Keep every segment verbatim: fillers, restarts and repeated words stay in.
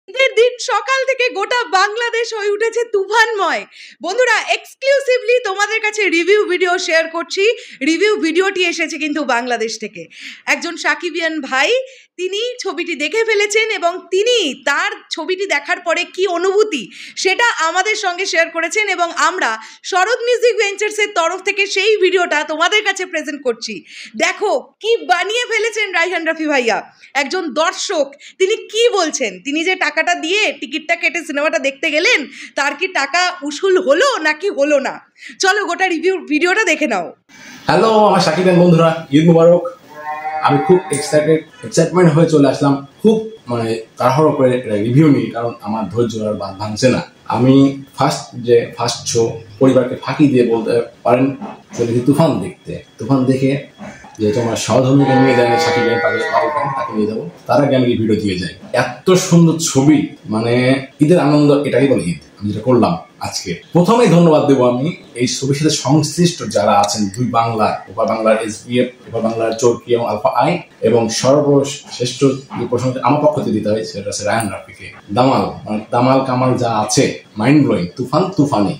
ঈদের দিন সকাল থেকে গোটা বাংলাদেশ হয়ে উঠেছে তুফানময়। বন্ধুরা, এক্সক্লুসিভলি তোমাদের কাছে রিভিউ ভিডিও শেয়ার করছি। রিভিউ ভিডিওটি এসেছে কিন্তু বাংলাদেশ থেকে। একজন সাকিবিয়ান ভাই তিনি ছবিটি দেখে ফেলেছেন এবং তিনি তার ছবিটি দেখার পরে কি অনুভূতি সেটা আমাদের সঙ্গে শেয়ার করেছেন এবং আমরা শরৎ মিউজিক ভেঞ্চার্সের তরফ থেকে সেই ভিডিওটা তোমাদের কাছে প্রেজেন্ট করছি। দেখো কি বানিয়ে ফেলেছেন রাইহান রাফি ভাইয়া। একজন দর্শক তিনি কি বলছেন, তিনি যে টাকাটা দিয়ে টিকিটটা কেটে সিনেমাটা দেখতে গেলেন তার কি টাকা উসুল হলো নাকি হলো না, চলো গোটা রিভিউ ভিডিওটা দেখে নাও। হ্যালো আমার সাকিবিয়ান বন্ধুরা, ঈদ মুবারক। আমি খুব এক্সাইটেড এক্সাইটমেন্ট হয়ে চলে আসলাম, খুব মানে তাড়াহুড়ো করে রিভিউ নিই, কারণ আমার ধৈর্য আর বাদ ভাঙছে না। আমি ফার্স্ট যে ফার্স্ট শো পরিবারকে ফাঁকি দিয়ে বলতে পারেন চলেছি তুফান দেখতে। তুফান দেখে যেহেতু আমার সহধর্মীকে নিয়ে যায় সাকিবিয়ান, তাদের তাকে নিয়ে যাবো, তার আগে আমি ভিডিও দিয়ে যাই। এত সুন্দর ছবি, মানে ঈদের আনন্দ, এটাই বলে ঈদ। আমি যেটা করলাম আজকে, প্রথমেই ধন্যবাদ দেবো আমি এই ছবির সাথে সংশ্লিষ্ট যারা আছেন, দুই বাংলার, ওপার বাংলার এস বি এফ, ওপার বাংলার চরকি এবং আলফা আই, এবং সর্বশ্রেষ্ঠ যে প্রশংসা আমার পক্ষ থেকে দিতে হয় সেটা হচ্ছে রায়হান রাফিকে। দামাল মানে দামাল কামাল যা আছে, মাইন্ড ব্লোয়িং, তুফান তুফানি।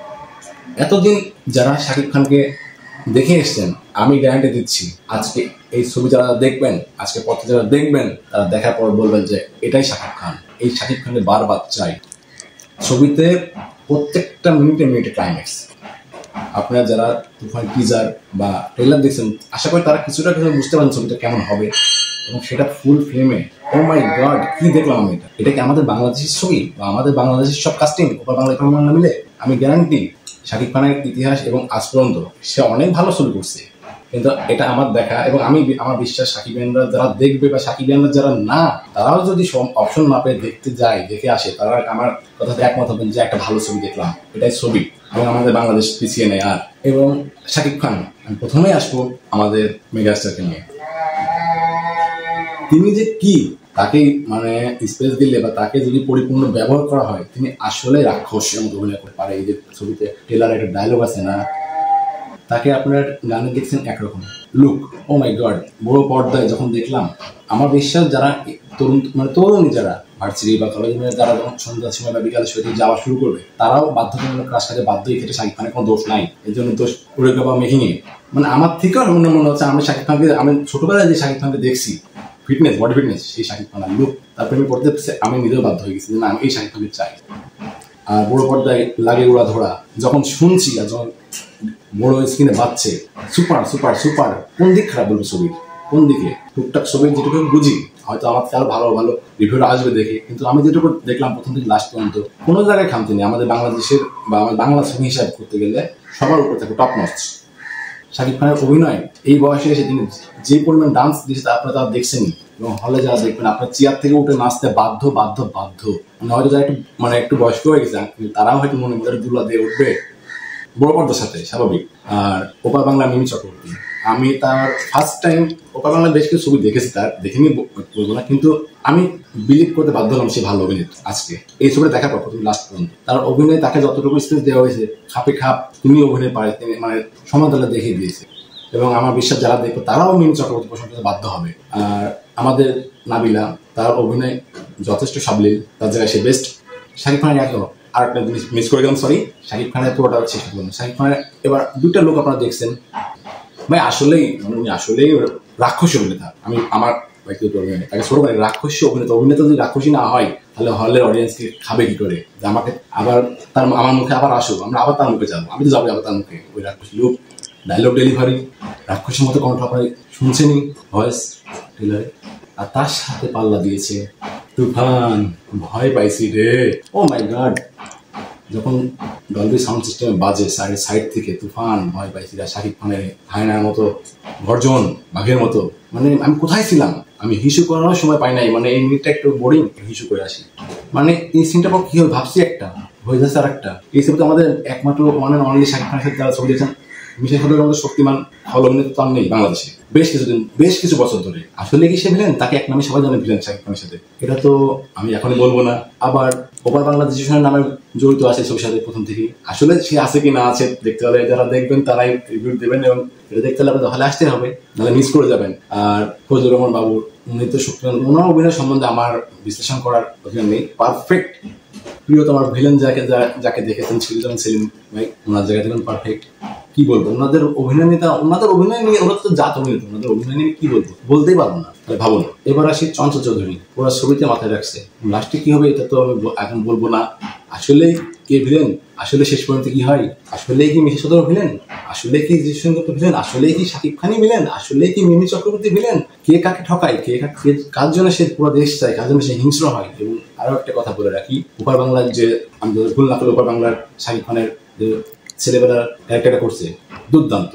এতদিন যারা শাকিব খানকে দেখে এসছেন, আমি গ্যারান্টি দিচ্ছি আজকে এই ছবি যারা দেখবেন, আজকে পথে যারা দেখবেন, তারা দেখার পর বলবেন যে এটাই শাকিব খান, এই শাকিব খানকে বারবার চাই। ছবিতে প্রত্যেকটা মিনিটে মিনিটে ক্লাইম্যাক্স। আপনারা যারা তুফান টিজার বা ট্রেলার দেখছেন, আশা করি তারা কিছুটা কিছু বুঝতে পারেন ছবিটা কেমন হবে, এবং সেটা ফুল ফিল্মে। ও মাই গড, কি দেখলাম আমি! এটা এটা কি আমাদের বাংলাদেশের ছবি বা আমাদের বাংলাদেশের সব কাস্টিং ওপার বাংলা এপার বাংলা মিলে? আমি গ্যারান্টি শাকিব খানের ইতিহাস এবং আজ পর্যন্ত সে অনেক ভালো ছবি করছে, কিন্তু এটা আমার দেখা এবং আমি আমার বিশ্বাস সাকিবিয়ানরা যারা দেখবে বা সাকিবিয়ানরা যারা না, তারাও যদি অপশন না পেয়ে দেখতে যায়, দেখে আসে, তারা আমার কথাতে একমত হবেন যে একটা ভালো ছবি দেখলাম, এটাই ছবি এবং আমাদের বাংলাদেশ পিছিয়ে নেয়। আর এবং শাকিব খান, আমি প্রথমেই আসবো আমাদের মেগাস্টারকে নিয়ে। তিনি যে কি, তাকে মানে স্পেস দিলে বা তাকে যদি পরিপূর্ণ ব্যবহার করা হয়, তিনি আসলে রাক্ষসের মতো অভিনয় করতে পারে। এই যে ছবিতে টেলার একটা ডায়লগ আছে না, তাকে আপনার গানে দেখছেন একরকম লুক। ও মাই গড, বড় পর্দায় যখন দেখলাম, আমার বিশ্বাস যারা তরুণ মানে তরুণী যারা ভার্সিটি বা কলেজ যারা যখন সন্ধ্যার সময় বা বিকালের সময় যাওয়া শুরু করবে, তারাও বাধ্যতামূলক ক্রাশ কাজে বাধ্য। এক্ষেত্রে শাকিব খানের কোনো দোষ নাই, এর জন্য দোষ উরেকা বা মেহিনী। মানে আমার থেকেও মনে মনে হচ্ছে আমি শাকিব খানকে, আমি ছোটবেলায় যে শাকিব খানকে দেখছি, ফিটনেস, বডি ফিটনেস, সেই শাকিব খান লুক, তারপরে আমি পড়তে আমি নিজেও বাধ্য হয়ে গেছি যে না, আমি এই শাকিব খানকে চাই। আর বড় পর্দায় লাগে উড়া ধরা যখন শুনছি, আর যখন বড় স্ক্রিনে বাজছে, সুপার সুপার সুপার। কোন দিক খারাপ বলবো ছবির? কোন দিকে? টুকটাক ছবির যেটুকু বুঝি, হয়তো আমার আরো ভালো ভালো রিভিউটা আসবে দেখে, কিন্তু আমি যেটুকু দেখলাম প্রথম থেকে লাস্ট পর্যন্ত, কোনো জায়গায় খামতি নেই। আমাদের বাংলাদেশের বা আমাদের বাংলা ছবি হিসাব করতে গেলে সবার উপর থাকে, টপ নচ। শাকিব খানের অভিনয় এই বয়সে এসে তিনি যে পরিমাণ ডান্স দিয়েছে আপনারা তারা দেখছেনই, এবং হলে যারা দেখবেন আপনার চেয়ার থেকে উঠে নাচতে বাধ্য বাধ্য বাধ্য। মানে হয়তো যারা একটু মানে একটু বয়স্ক হয়ে গেছে, তারাও হয়তো মনে মনে দুলা দিয়ে উঠবে বড় পর্দার সাথে, স্বাভাবিক। আর ওপার বাংলা মিমি চক্রবর্তী, আমি তার ফার্স্ট টাইম ওপার বাংলা বেশ কিছু ছবি দেখেছি, তার দেখিনি বলবো না, কিন্তু আমি বিলিভ করতে বাধ্য হলাম সে ভালো অভিনেত্রী। আজকে এই ছবিটা দেখার পর প্রথম লাস্ট পর্যন্ত তার অভিনয়, তাকে যতটুকু স্পেস দেওয়া হয়েছে, খাপে খাপ তুমি অভিনয় পারে, তিনি মানে সমানতালে দেখিয়ে দিয়েছে, এবং আমার বিশ্বাস যারা দেখবে তারাও মিমি চক্রবর্তী প্রশংসা করতে বাধ্য হবে। আর আমাদের নাবিলা, তার অভিনয় যথেষ্ট সাবলীল, তার জায়গায় সে বেস্ট। শাকিব খানের এত আর একটা জিনিস মিস করে গেলাম, সরি, শাকিব খানের পুরোটা শেষ করলাম। শাকিব খানের এবার দুইটা লোক আপনারা দেখছেন, ভাই আসলেই উনি আসলেই রাক্ষসী অভিনেতা। আমি আমার ব্যক্তিগত অভিনয় তাকে ছোট ভাই রাক্ষসী অভিনেতা। অভিনেতা যদি রাক্ষসী না হয়, তাহলে হলের অডিয়েন্সকে খাবে কি করে? যে আমাকে আবার তার আমার মুখে আবার আসো, আমরা আবার তার মুখে যাবো, আমি তো যাবো আবার তার মুখে। ওই রাক্ষসী লুক, ডায়লগ ডেলিভারি, রাক্ষসীর মতো কণ্ঠ আপনারা শুনছেনই ভয়েস টেলারে, আর তার সাথে পাল্লা দিয়েছে তুফান। ভয় পাইছি রে, ও মাই গড। যখন ডলবি সাউন্ড সিস্টেমে বাজে সাইড সাইড থেকে, তুফান, ভয় পাইছি। আর শাকিব খানের হায়নার মতো গর্জন, বাঘের মতো, মানে আমি কোথায় ছিলাম? আমি হিসু করানোর সময় পাই নাই, মানে এই মিনিটটা একটু বোরিং, হিসু করে আসি। মানে এই সিনটা পর কি হবে ভাবছি, একটা হয়ে যাচ্ছে আর একটা। এই ছবিতে আমাদের একমাত্র ওয়ান অ্যান্ড অনলি শাকিব খানের সাথে যারা ছবি দিয়েছেন, মিশা খানের মতো শক্তিমান হল অভিনেতা তো নেই বাংলাদেশে বেশ কিছুদিন, বেশ কিছু বছর ধরে। আসলে কি সে ভিলেন? তাকে এক নামে সবাই জানে ভিলেন শাকিব খানের সাথে, এটা তো আমি এখনই বলবো না। আবার ওপার বাংলাদেশ নামে জড়িত আছে ছবির সাথে প্রথম থেকেই। আসলে সে আছে কি না আছে দেখতে হলে যারা দেখবেন তারাই রিভিউ দেবেন, এবং এটা দেখতে হলে আপনাদের হলে আসতে হবে, নাহলে মিস করে যাবেন। আর ফজলুর রহমান বাবুর উনি তো শক্তিমান, ওনার অভিনয় সম্বন্ধে আমার বিশ্লেষণ করার অধিকার নেই। পারফেক্ট প্রিয় তোমার ভিলেন যাকে যাকে দেখেছেন সিরিজন সেলিম ভাই, ওনার জায়গা থেকে পারফেক্ট। কি বলবো ওনাদের অভিনয় নিয়ে, ওনাদের অভিনয় নিয়ে, ওরা তো জাত অভিনেতা, ওনাদের অভিনয় নিয়ে কি বলবো, বলতেই পারবো না। তাহলে ভাবুন, এবার আসি চঞ্চল চৌধুরী, ওরা ছবিতে মাথায় রাখছে, লাস্টে কি হবে এটা তো আমি এখন বলবো না। আসলেই কে ভিলেন, আসলে শেষ পর্যন্ত কি হয়, আসলেই কি মিশা সদর ভিলেন, আসলে কি জিষ্ণু ভিলেন, আসলেই কি শাকিব খানই ভিলেন, আসলেই কি মিমি চক্রবর্তী ভিলেন, কে কাকে ঠকায়, কে কার জন্য সে পুরো দেশ চায়, কার জন্য সে হিংস্র হয়। এবং আরো একটা কথা বলে রাখি, ওপার বাংলার যে আমি ভুল না করলে ওপার বাংলার শাকিব খানের যে ছেলেবেলার ক্যারেক্টারটা করছে দুর্দান্ত।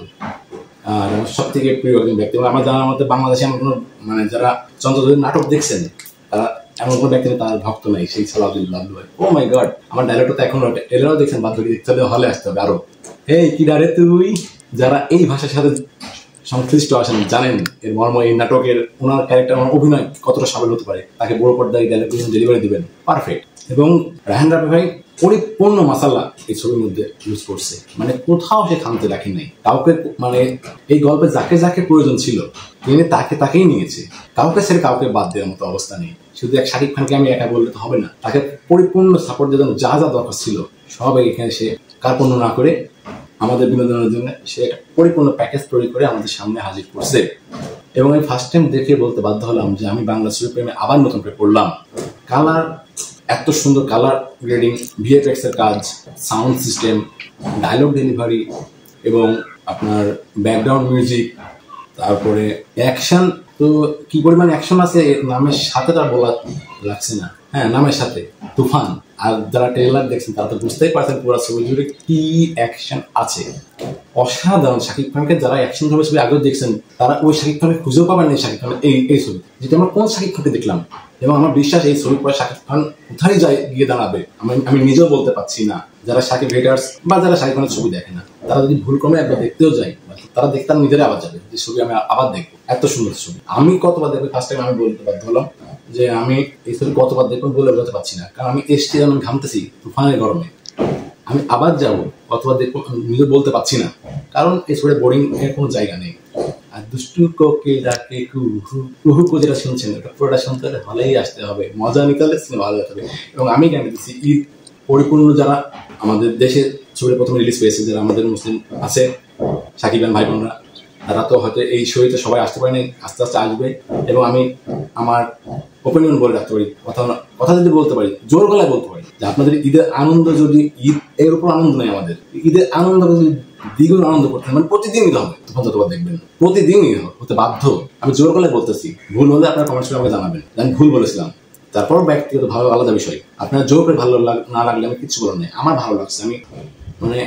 আর আমার সব থেকে প্রিয় একজন ব্যক্তি, আমার জানার মধ্যে বাংলাদেশে এমন কোনো মানে যারা চন্দ্রদূরের নাটক দেখছেন তারা এমন কোনো ব্যক্তি তার ভক্ত নাই সেই সালাউদ্দিন। ও মাই গড, আমার ডায়লগটা তো এখন ট্রেলারও দেখছেন, বাধ্য দেখতে হবে, হলে আসতে হবে আরো। এই কি ডারে তুই, যারা এই ভাষার সাথে সংশ্লিষ্ট আছেন জানেন এর মর্ম, এই নাটকের ওনার ক্যারেক্টার, ওনার অভিনয় কতটা সাবল হতে পারে, তাকে বড় পর্দায় ডায়লগ ডেলিভারি দিবেন পারফেক্ট। এবং রায়হান রাফি ভাই পরিপূর্ণ মাসালা এই ছবির মধ্যে ইউজ করছে, মানে কোথাও সে থামতে রাখি নাই কাউকে, মানে এই গল্পে যাকে যাকে প্রয়োজন ছিল তিনি তাকে তাকেই নিয়েছে, কাউকে ছেড়ে কাউকে বাদ দেওয়ার মতো অবস্থা নেই। শুধু এক শাকিব খানকে আমি একা বললে তো হবে না, তাকে পরিপূর্ণ সাপোর্ট দেওয়ার জন্য যা যা দরকার ছিল সব এখানে সে কার্পণ্য না করে আমাদের বিনোদনের জন্য সে একটা পরিপূর্ণ প্যাকেজ তৈরি করে আমাদের সামনে হাজির করছে। এবং আমি ফার্স্ট টাইম দেখে বলতে বাধ্য হলাম যে আমি বাংলা ছবি প্রেমে আবার নতুন করে পড়লাম। কালার, এত সুন্দর কালার গ্রেডিং, ভিএফএক্স এর কাজ, সাউন্ড সিস্টেম, ডায়লগ ডেলিভারি এবং আপনার ব্যাকগ্রাউন্ড মিউজিক, তারপরে অ্যাকশন তো কি পরিমাণ অ্যাকশন আছে নামের সাথে তার বলা লাগছে না। হ্যাঁ, নামের সাথে তুফান। আর যারা ট্রেলার দেখছেন তারা তো বুঝতেই পারছেন পুরো ছবি জুড়ে কি অ্যাকশন আছে, অসাধারণ। শাকিব খানকে যারা অ্যাকশন ধর্মের ছবি আগে দেখছেন তারা ওই শাকিব খানকে খুঁজেও পাবেন না শাকিব খানের এই এই ছবি, যেটা আমরা কোন শাকিব খানকে দেখলাম। এবং আমার বিশ্বাস এই ছবির পরে শাকিব খান কোথায় যায় গিয়ে দাঁড়াবে আমি আমি নিজেও বলতে পারছি না। যারা শাকিব হেটার্স বা যারা শাকিব খানের ছবি দেখে না তারা যদি ভুল ক্রমে একবার দেখতেও যায়, তারা দেখতে নিজেরাই আবার যাবে যে ছবি আমি আবার দেখবো, এত সুন্দর ছবি। আমি কতবার দেখবো ফার্স্ট টাইম আমি বলতে বাধ্য হলাম যে আমি এই ছবি কতবার দেখবো বলে বলতে পারছি না, কারণ আমি এসছি আমি ঘামতেছি তুফানের গরমে, আমি আবার যাবো কতবার দেখবো নিজে বলতে পারছি না, কারণ এই ছবিটা বোরিং এর কোনো জায়গা নেই। আর দুষ্টু কোকিল ডাকে কুহু কুহু কু যেটা শুনছেন ওটা পুরোটা শুনতে হলে হলেই আসতে হবে, মজা নিকালে সিনেমা ভালো হবে। এবং আমি কেন দিচ্ছি ঈদ পরিপূর্ণ যারা আমাদের দেশে ছবিটা প্রথমে রিলিজ পেয়েছে, যারা আমাদের মুসলিম আছে সাকিব খান ভাই বোনরা, তারা তো হয়তো এই শোতে সবাই আসতে পারেনি, আস্তে আস্তে আসবে। এবং আমি আমার ওপিনিয়ন বলে রাখতে পারি, কথা কথা যদি বলতে পারি, জোর গলায় বলতে পারি যে আপনাদের ঈদের আনন্দ যদি ঈদ এর উপর আনন্দ নেই, আমাদের ঈদের আনন্দ যদি দ্বিগুণ আনন্দ করতে মানে প্রতিদিন ঈদ হবে, তখন যতবার দেখবেন প্রতিদিন ঈদ হতে বাধ্য। আমি জোর গলায় বলতেছি, ভুল হলে আপনারা কমেন্টস করে আমাকে জানাবেন আমি ভুল বলেছিলাম। তারপর ব্যক্তিগত ভালো আলাদা বিষয়, আপনার জোর করে ভালো না লাগলে আমি কিছু বলার নেই, আমার ভালো লাগছে। আমি মানে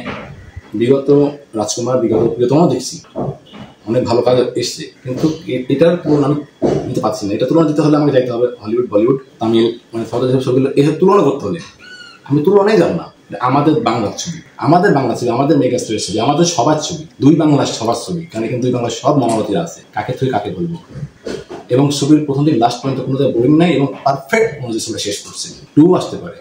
বিগত রাজকুমার, বিগত প্রিয়তম দেখছি, অনেক ভালো কাজ এসছে, কিন্তু এটার তুলনা আমি নিতে পারছি না। এটা তুলনা দিতে হলে আমাকে যাইতে হবে হলিউড, বলিউড, তামিল, মানে সাউথ এশিয়ার ছবিগুলো এর তুলনা করতে হলে আমি তুলনাই যাব না। আমাদের বাংলার ছবি, আমাদের বাংলা ছবি, আমাদের মেগাস্টারের ছবি, আমাদের সবার ছবি, দুই বাংলার সবার ছবি, কারণ কিন্তু দুই বাংলার সব মহারথীরা আছে, কাকে থুই কাকে বলবো। এবং ছবির প্রথম থেকে লাস্ট পর্যন্ত কোনো জায়গায় বোরিং নাই এবং পারফেক্ট অনুযায়ী ছবিটা শেষ করছে। টু আসতে পারে,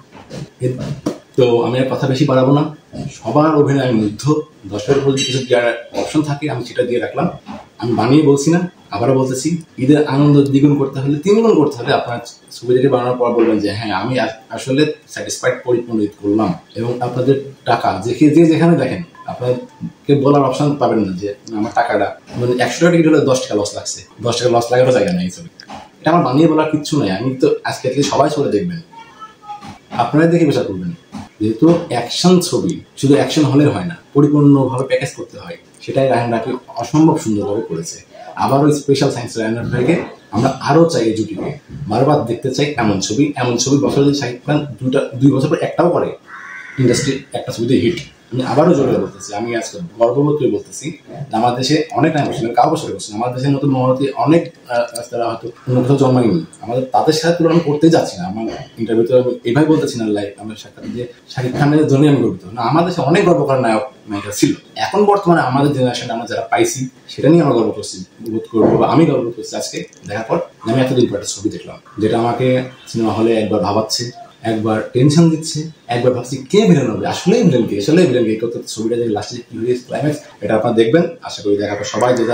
তো আমি আর কথা বেশি বাড়াবো না। সবার অভিনয় আমি মুগ্ধ, দশের উপর কিছু দেওয়ার অপশন থাকে আমি সেটা দিয়ে রাখলাম। আমি বানিয়ে বলছি না, আবারও বলতেছি, ঈদের আনন্দ দ্বিগুণ করতে হলে তিনগুণ করতে হলে আপনার ছবি থেকে বানানোর পর বলবেন যে হ্যাঁ আমি আসলে স্যাটিসফাইড, পরিপূর্ণ ঈদ করলাম। এবং আপনাদের টাকা যে যে যেখানে দেখেন আপনাকে বলার অপশন পাবেন না যে আমার টাকাটা মানে একশো টাকা টিকিট হলে দশ টাকা লস লাগছে, দশ টাকা লস লাগারও জায়গা নেই এই ছবি। এটা আমার বানিয়ে বলার কিচ্ছু নাই, আমি তো আজকে থেকে সবাই চলে দেখবেন, আপনারাই দেখে বিচার করবেন। যেহেতু অ্যাকশন ছবি শুধু অ্যাকশন হলের হয় না, পরিপূর্ণভাবে প্যাকেজ করতে হয়, সেটাই রায়হান রাফি অসম্ভব সুন্দরভাবে করেছে। আবারও স্পেশাল সায়েন্স রায়হান রাফিকে আমরা আরও চাই এই জুটিকে, বারবার দেখতে চাই এমন ছবি। এমন ছবি বছর যদি শাকিব খান দুটা দুই বছর পর একটাও করে, ইন্ডাস্ট্রি একটা ছবিতে হিট। আমি আবারও জোরে বলতেছি, আমি আজকে গর্ববোধ করে বলতেছি আমার দেশে অনেক টাইম বসছিলেন, কাউ বছরে বসছেন, আমার দেশের নতুন মহারথী অনেক তারা হয়তো অন্য কোথাও জন্মায়নি, আমাদের তাদের সাথে তুলনা করতেই যাচ্ছি না। আমার ইন্টারভিউতে আমি এভাবে বলতেছি না লাইভ আমার সাক্ষাৎ যে শাকিব খানের জন্য আমি গর্বিত না, আমার দেশে অনেক গর্ব করার নায়ক নায়িকা ছিল। এখন বর্তমানে আমাদের জেনারেশনে আমরা যারা পাইছি সেটা নিয়ে আমরা গর্ব করছি, বোধ করবো বা আমি গর্ব করছি আজকে দেখার পর। আমি এতদিন পর একটা ছবি দেখলাম যেটা আমাকে সিনেমা হলে একবার ভাবাচ্ছে, একবার টেনশন দিচ্ছে, একবার ভাবছি কে ভিলেন হবে, আসলেই ভিলেন কে, আসলে ভিলেন কে। ছবিটা যে লাস্টে কি হয়েছে ক্লাইম্যাক্স, এটা আপনারা দেখবেন। আশা করি দেখার পর সবাই যে যার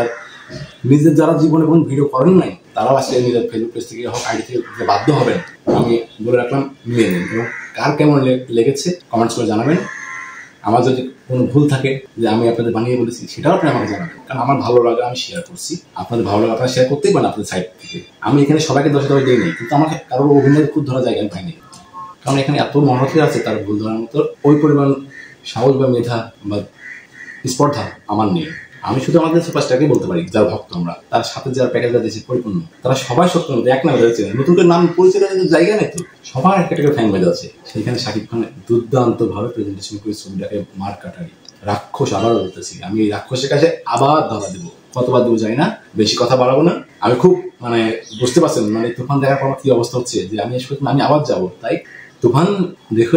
নিজের যারা জীবনে কোনো ভিডিও করেন নাই তারাও আজকে নিজের ফেসবুক পেজ থেকে হোক আইডি থেকে বাধ্য হবেন। আমি বলে রাখলাম নিয়ে নিন, এবং কার কেমন লেগেছে কমেন্টস করে জানাবেন। আমার যদি কোনো ভুল থাকে যে আমি আপনাদের বানিয়ে বলেছি সেটাও আপনি আমাকে জানাবেন, কারণ আমার ভালো লাগা আমি শেয়ার করছি, আপনাদের ভালো লাগা আপনারা শেয়ার করতেই পারেন আপনাদের সাইড থেকে। আমি এখানে সবাইকে দশ দশ দিই নেই, কিন্তু আমাকে কারোর অভিনয় খুব ধরা জায়গা আমি পাইনি, কারণ এখানে এত মহতে আছে তার ভুল ধরার মতো ওই পরিমাণ সাহস বা মেধা বা স্পর্ধা আমার নেই। আমি শুধু আমাদের সুপারস্টারকে বলতে পারি যার ভক্ত আমরা, তার সাথে যারা প্যাকেজটা দিয়েছে পরিপূর্ণ, তারা সবাই সত্য মতো এক নামে যাচ্ছে, নতুন করে নাম পরিচয় জায়গা নেই তো, সবার একটা একটা ফ্যান বেজে আছে। সেখানে শাকিব খান দুর্দান্ত ভাবে প্রেজেন্টেশন করে ছবিটাকে মার কাটারি রাক্ষস, আবার বলতেছি আমি এই রাক্ষসের কাছে আবার ধরা দেবো, কতবার দেবো যাই না, বেশি কথা বাড়াবো না। আমি খুব মানে বুঝতে পারছেন মানে তুফান দেখার পর কি অবস্থা হচ্ছে, যে আমি আমি আবার যাবো। তাই তুফান দেখে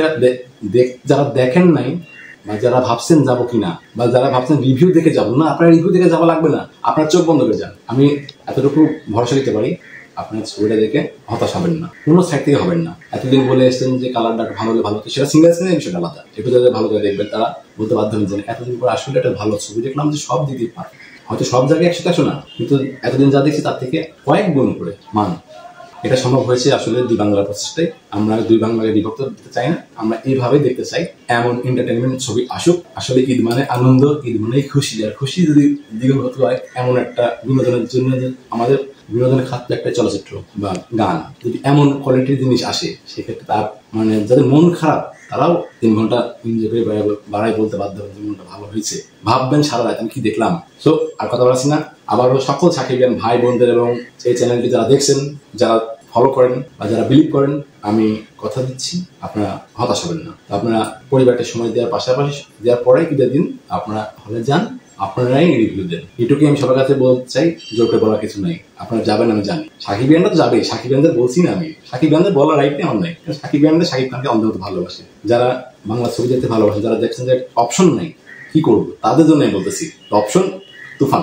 যারা দেখেন নাই বা যারা ভাবছেন যাবো কিনা, বা যারা ভাবছেন রিভিউ দেখে যাবো না, আপনার রিভিউ দেখে যাওয়া লাগবে না, আপনার চোখ বন্ধ করে যান। আমি এতটুকু ভরসা দিতে পারি, আপনার ছবিটা দেখে হতাশ হবেন না, কোনো সাইড থেকে হবেন না। এতদিন বলে এসছেন যে কালারটা ভালো হলে ভালো হতো, সেটা সিঙ্গেল স্ক্রিনের বিষয়টা আলাদা, একটু যাদের ভালো করে দেখবেন তারা বলতে বাধ্য হবেন যে এতদিন পর আসলে একটা ভালো ছবি দেখলাম যে সব দিকে পারে, হয়তো সব জায়গায় একশো একশো না, কিন্তু এতদিন যা দেখছি তার থেকে কয়েক গুণ করে মান। এটা সম্ভব হয়েছে আসলে দুই বাংলার প্রচেষ্টায়। আমরা দুই বাংলাকে বিভক্ত দিতে চাই না, আমরা এইভাবেই দেখতে চাই এমন এন্টারটেনমেন্ট ছবি আসুক। আসলে ঈদ মানে আনন্দ, ঈদ মানে খুশি, আর খুশি যদি দ্বিগুণগত হয় এমন একটা বিনোদনের জন্য আমাদের বিনোদনের খাতে একটা চলচ্চিত্র বা গান যদি এমন কোয়ালিটির জিনিস আসে, সেক্ষেত্রে তার মানে যাদের মন খারাপ তারাও তিন ঘন্টা এনজয় করে বাড়াই বলতে বাধ্য হবে যে মনটা ভালো হয়েছে, ভাববেন সারা রাত আমি কি দেখলাম। সো আর কথা বলাচ্ছি না, আবারও সকল সাকিবিয়ান ভাই বোনদের এবং এই চ্যানেলটি যারা দেখছেন, যারা ফলো করেন বা যারা বিলিভ করেন, আমি কথা দিচ্ছি আপনারা হতাশ হবেন না। আপনারা পরিবারকে সময় দেওয়ার পাশাপাশি দেওয়ার পরে কি দিন আপনারা হলে যান, আপনারাই রিভিউ দেন। এটুকুই আমি সবার কাছে বলতে চাই, জোর করে বলার কিছু নাই, আপনারা যাবেন আমি জানি। সাকিবিয়ানরা তো যাবে, সাকিবিয়ানদের বলছি না আমি, সাকিবিয়ানদের বলার রাইট নেই আমার নাই, সাকিবিয়ানদের সাকিব খানকে অন্তত ভালোবাসে, যারা বাংলা ছবি দেখতে ভালোবাসে, যারা দেখছেন যে অপশন নাই কি করবো তাদের জন্য আমি বলতেছি অপশন তুফান।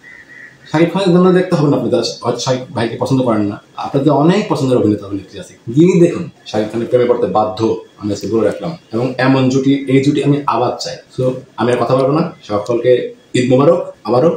শাকিব খানের জন্য দেখতে হবে না, আপনি হয়তো শাকিব ভাইকে পছন্দ করেন না, আপনাদের অনেক পছন্দের অভিনেতা অভিনেত্রী আছে, গিয়ে দেখুন শাকিব খানের প্রেমে পড়তে বাধ্য আমি আজকে বলে রাখলাম। এবং এমন জুটি, এই জুটি আমি আবার চাই। সো আমি আর কথা বলবো না, সকলকে ঈদ মোবারক আবারও,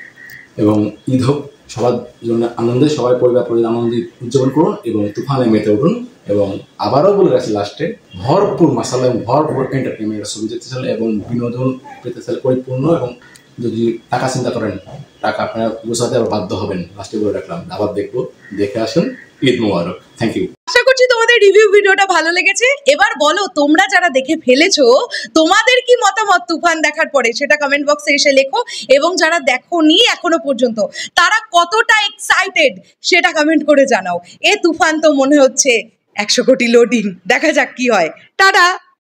এবং ঈদ হোক সবার জন্য আনন্দে, সবাই পরিবার পরিবার আনন্দ উদযাপন করুন এবং তুফানে মেতে উঠুন। এবং আবারও বলে রাখছি লাস্টে, ভরপুর মশালা এবং ভরপুর এন্টারটেনমেন্ট ছবি দেখতে চাইলে এবং বিনোদন পেতে চাইলে পরিপূর্ণ, এবং যদি টাকা চিন্তা করেন টাকা আপনারা গোছাতে আবার বাধ্য হবেন, লাস্টে বলে রাখলাম। আবার দেখবো, দেখে আসুন, ঈদ মোবারক। Thank you. আশা করছি তোমাদের রিভিউ ভিডিওটা ভালো লেগেছে। এবার বলো তোমরা যারা দেখে ফেলেছো তোমাদের কি মতামত তুফান দেখার পরে, সেটা কমেন্ট বক্সে এসে লেখো। এবং যারা দেখোনি এখনো পর্যন্ত তারা কতটা এক্সাইটেড সেটা কমেন্ট করে জানাও। এ তুফান তো মনে হচ্ছে একশো কোটি লোডিং, দেখা যাক কি হয়। টাটা।